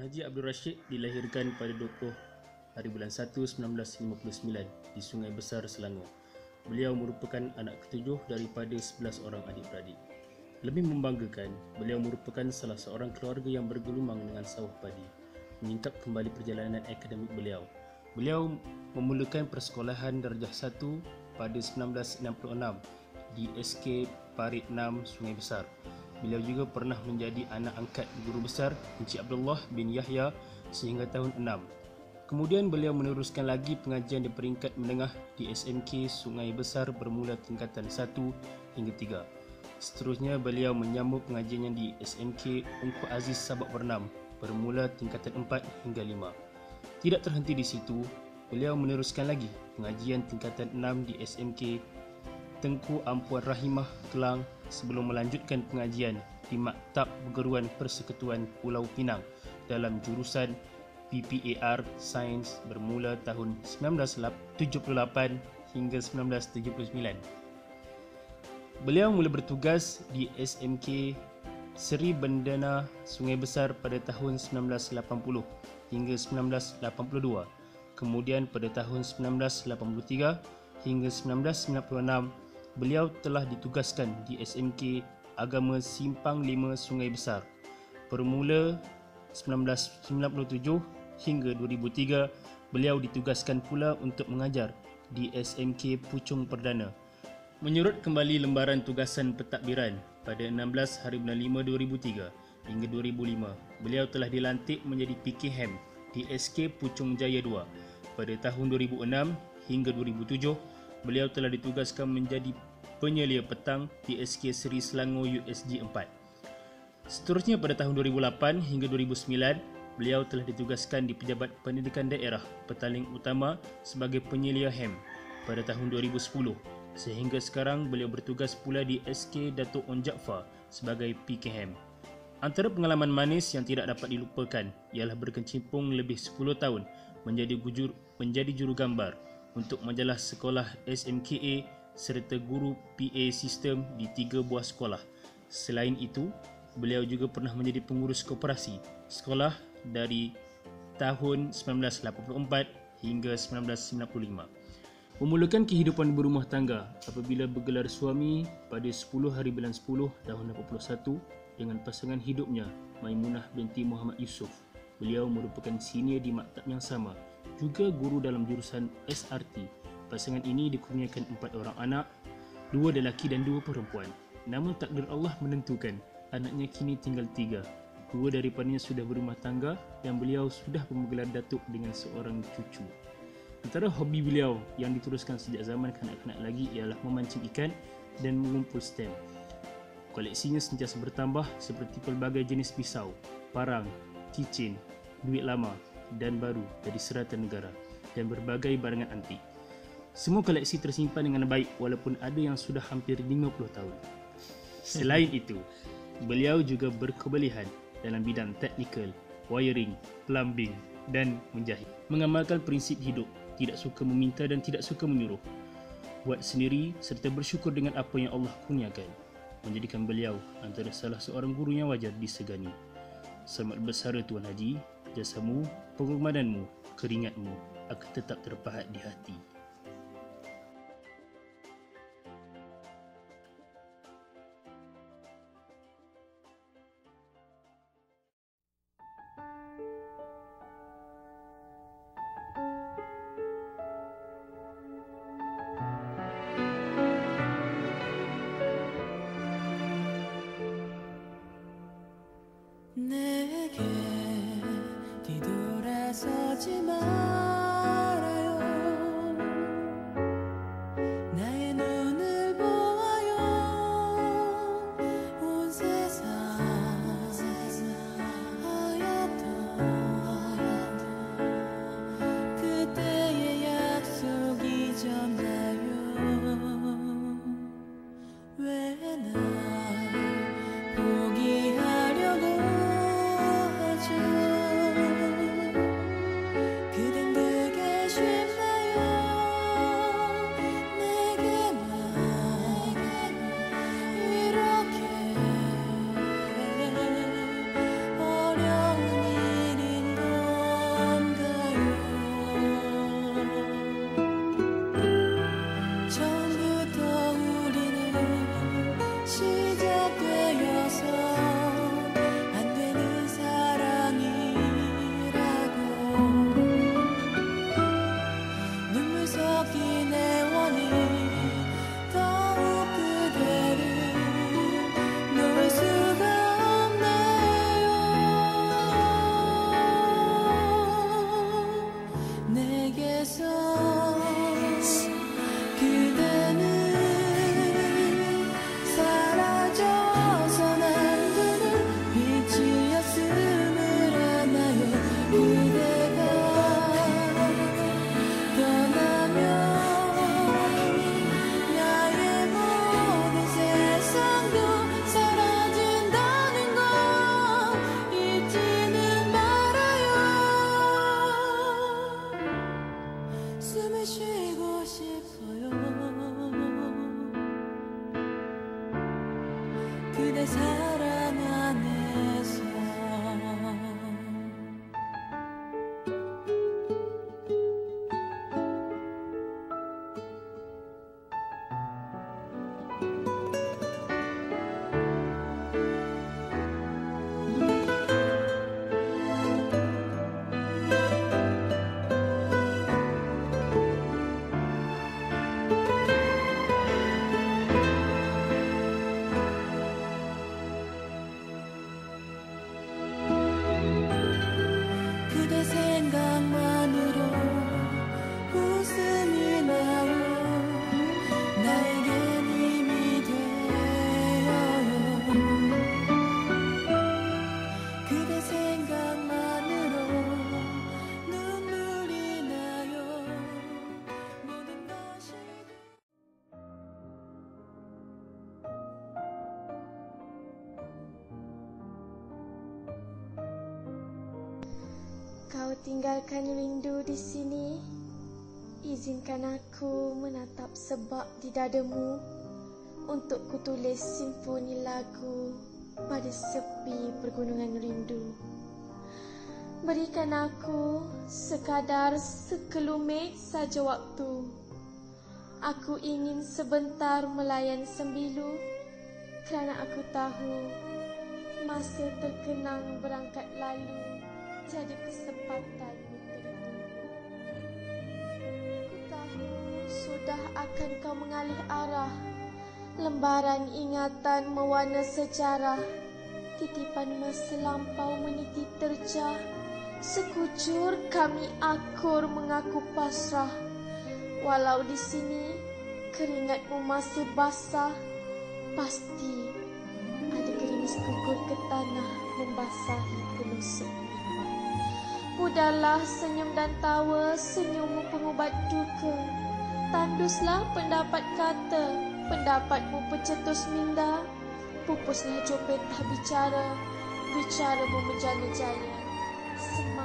Haji Abdul Rashid dilahirkan pada 20 hari bulan 1 1959 di Sungai Besar, Selangor. Beliau merupakan anak ketujuh daripada 11 orang adik-beradik. Lebih membanggakan, beliau merupakan salah seorang keluarga yang bergelumang dengan sawah padi. Menyingkap kembali perjalanan akademik beliau. Beliau memulakan persekolahan darjah 1 pada 1966 di SK Parit 6 Sungai Besar. Beliau juga pernah menjadi anak angkat guru besar Encik Abdullah bin Yahya sehingga tahun 6. Kemudian beliau meneruskan lagi pengajian di peringkat menengah di SMK Sungai Besar bermula tingkatan 1 hingga 3. Seterusnya beliau menyambung pengajiannya di SMK Ungku Aziz Sabak Bernam bermula tingkatan 4 hingga 5. Tidak terhenti di situ, beliau meneruskan lagi pengajian tingkatan 6 di SMK Tengku Ampuan Rahimah Kelang sebelum melanjutkan pengajian di Maktab Perguruan Persekutuan Pulau Pinang dalam jurusan PPAR Sains bermula tahun 1978 hingga 1979. Beliau mula bertugas di SMK Seri Bendana Sungai Besar pada tahun 1980 hingga 1982. Kemudian pada tahun 1983 hingga 1996 beliau telah ditugaskan di SMK Agama Simpang 5 Sungai Besar. Bermula 1997 hingga 2003, beliau ditugaskan pula untuk mengajar di SMK Puchong Perdana. Menyurut kembali lembaran tugasan pentadbiran pada 16 hari bulan 5 2003 hingga 2005, beliau telah dilantik menjadi PKM di SK Puchong Jaya 2. Pada tahun 2006 hingga 2007, beliau telah ditugaskan menjadi penyelia petang di SK Seri Selangor USG 4. Seterusnya pada tahun 2008 hingga 2009, beliau telah ditugaskan di Pejabat Pendidikan Daerah Petaling Utama sebagai penyelia HEM pada tahun 2010. Sehingga sekarang beliau bertugas pula di SK Datuk On Jaafar sebagai PKM. Antara pengalaman manis yang tidak dapat dilupakan ialah berkecimpung lebih 10 tahun menjadi juru gambar untuk majalah sekolah SMKA serta guru PA sistem di 3 buah sekolah. Selain itu, beliau juga pernah menjadi pengurus koperasi sekolah dari tahun 1984 hingga 1995. Memulakan kehidupan berumah tangga apabila bergelar suami pada 10 hari bulan 10 tahun 81 dengan pasangan hidupnya Maimunah binti Muhammad Yusof. Beliau merupakan senior di maktab yang sama, juga guru dalam jurusan SRT. Pasangan ini dikurniakan 4 orang anak, 2 lelaki dan 2 perempuan. Namun takdir Allah menentukan anaknya kini tinggal 3. 2 daripadanya sudah berumah tangga dan beliau sudah menggelar datuk dengan seorang cucu. Antara hobi beliau yang diteruskan sejak zaman kanak-kanak lagi ialah memancing ikan dan mengumpul stem. Koleksinya sentiasa bertambah seperti pelbagai jenis pisau, parang, keychain, duit lama dan baru dari seratan negara dan berbagai barangan antik. Semua koleksi tersimpan dengan baik walaupun ada yang sudah hampir 50 tahun. Selain itu, beliau juga berkebolehan dalam bidang teknikal, wiring, plumbing dan menjahit. Mengamalkan prinsip hidup, tidak suka meminta dan tidak suka menyuruh. Buat sendiri serta bersyukur dengan apa yang Allah kurniakan, menjadikan beliau antara salah seorang guru yang wajar disegani. Selamat bersara Tuan Haji, jasamu, pengorbananmu, keringatmu akan tetap terpahat di hati. 내게 뒤돌아서지 말아요. 그대 사랑 안에서 그대 생각만으로 웃음이 나오 나에겐 힘이 되어요 그대 생각만으로 눈물이 나요 모든 것이 Kau tinggalkan rindu di sini. Izinkan aku menatap sebab di dadamu untuk kutulis simfoni lagu pada sepi pergunungan rindu. Berikan aku sekadar sekelumit saja waktu. Aku ingin sebentar melayan sembilu kerana aku tahu masa terkenang berangkat lalu. Tiada kesempatan untuk itu. Ku tahu sudah akan kau mengalih arah. Lembaran ingatan mewarna sejarah. Titipan masa lampau meniti terjah. Sekujur kami akur mengaku pasrah. Walau di sini keringatmu masih basah, pasti ada gerimis gugur ke tanah membasahi penusuk. Mudalah senyum dan tawa, senyummu pengubat duka. Tanduslah pendapat kata, pendapatmu pencetus minda. Pupuslah jopetah bicara, bicaramu menjana-jana.